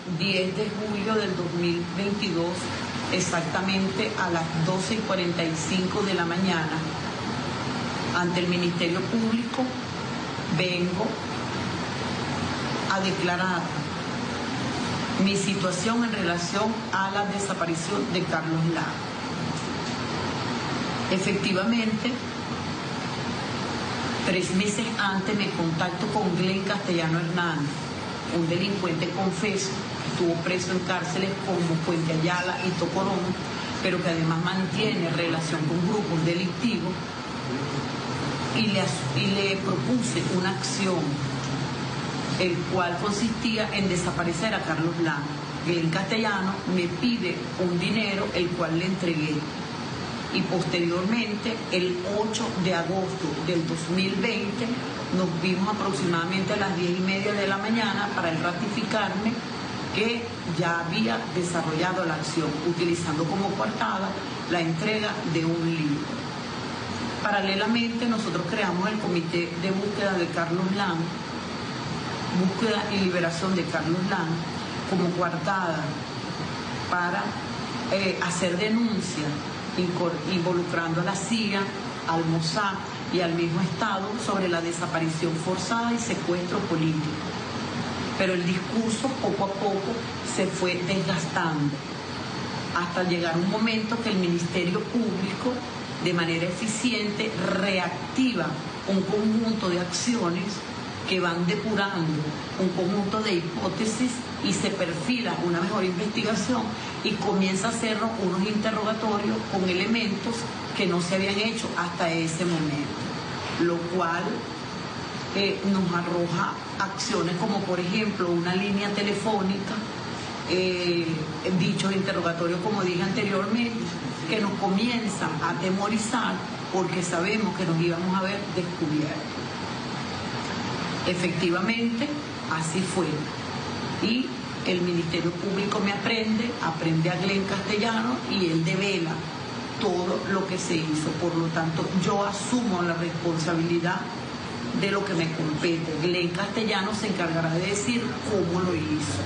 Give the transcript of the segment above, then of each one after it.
10 de julio del 2022, exactamente a las 12:45 de la mañana, ante el Ministerio Público, vengo a declarar mi situación en relación a la desaparición de Carlos Lara. Efectivamente, 3 meses antes me contacto con Glenn Castellano Hernández, un delincuente confeso que estuvo preso en cárceles como Puente Ayala y Tocorón, pero que además mantiene relación con grupos delictivos, y le propuse una acción, el cual consistía en desaparecer a Carlos Lara. Glenn Castellano me pide un dinero, el cual le entregué. Y posteriormente, el 8 de agosto del 2020, nos vimos aproximadamente a las 10:30 de la mañana para él ratificarme que ya había desarrollado la acción, utilizando como coartada la entrega de un libro. Paralelamente, nosotros creamos el Comité de Búsqueda de Carlos Lara, búsqueda y liberación de Carlos Lara, como coartada para hacer denuncia, involucrando a la CIA, al Mossad y al mismo Estado sobre la desaparición forzada y secuestro político. Pero el discurso poco a poco se fue desgastando, hasta llegar un momento que el Ministerio Público, de manera eficiente, reactiva un conjunto de acciones que van depurando un conjunto de hipótesis y se perfila una mejor investigación y comienza a hacernos unos interrogatorios con elementos que no se habían hecho hasta ese momento, lo cual nos arroja acciones como, por ejemplo, una línea telefónica, dichos interrogatorios, como dije anteriormente, que nos comienzan a atemorizar porque sabemos que nos íbamos a ver descubiertos. Efectivamente, así fue. Y el Ministerio Público me aprende a Glenn Castellano y él devela todo lo que se hizo. Por lo tanto, yo asumo la responsabilidad de lo que me compete. Glenn Castellano se encargará de decir cómo lo hizo.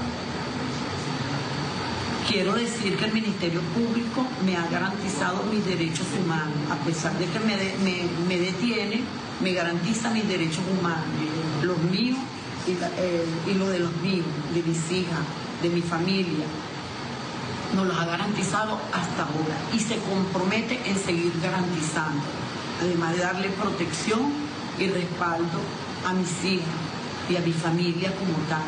Quiero decir que el Ministerio Público me ha garantizado mis derechos humanos. A pesar de que me detiene, me garantiza mis derechos humanos, los míos y los de los míos, de mis hijas, de mi familia. Nos los ha garantizado hasta ahora y se compromete en seguir garantizando, además de darle protección y respaldo a mis hijas y a mi familia como tal.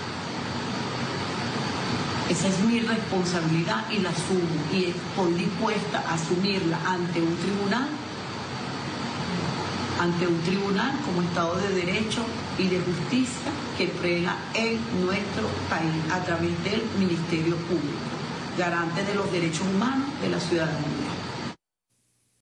Esa es mi responsabilidad y la asumo, y estoy dispuesta a asumirla ante un tribunal como Estado de Derecho y de Justicia que prega en nuestro país a través del Ministerio Público, garante de los derechos humanos de la ciudadanía.